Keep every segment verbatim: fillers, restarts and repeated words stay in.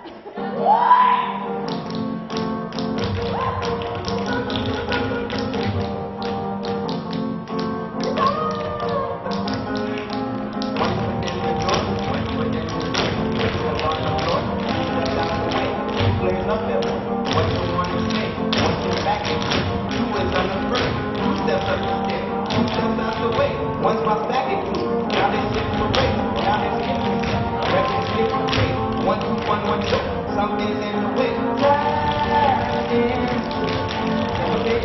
Once my back is cool, now they slip for race, now they skip for me. Records slip for race, one, two, one, one, two, something's in the way. Driving, okay,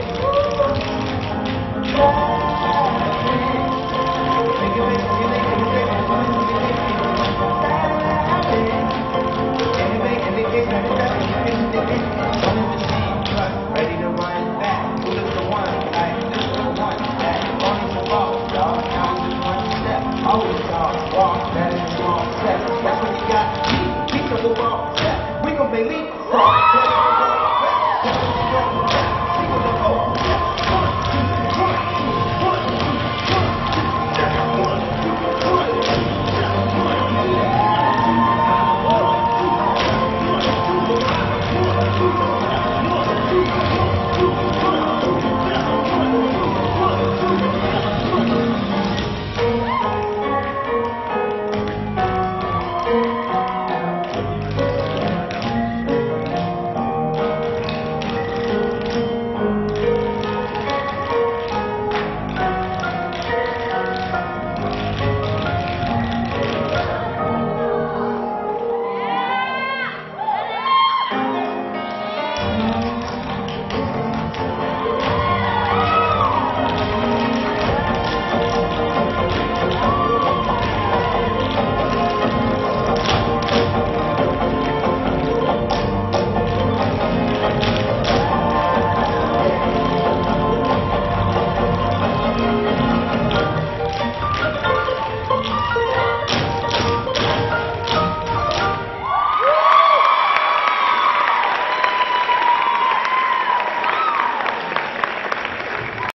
ready to run back, who is the one, like, this is the one, that, on the ball, dog, now it's just one step, always dog, walk, that is a small step, that's what you got, keep, keep the ball, step, we gon' play leapfrog.